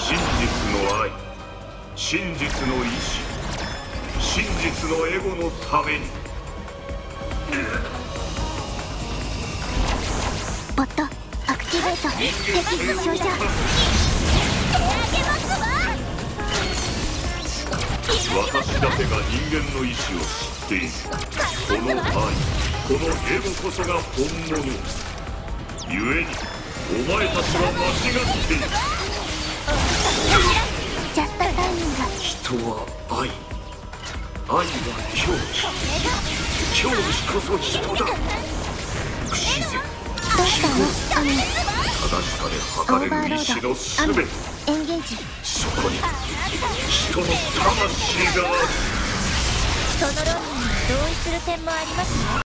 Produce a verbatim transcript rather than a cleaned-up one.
真実の愛、真実の意志、真実のエゴのために。 ボットアクティベート。敵発症じゃ。 私だけが人間の意志を知っている。この愛、このエゴこそが本物。故にお前たちは間違っている。 ジャストタイミング。 人は愛、愛は狂気、狂気こそ人だ。不自然、 どうしたのアミ。 正しさで測れる意志のすべて。 エンゲージ。 そこに人の魂がある。 その論理に同意する点もありますね。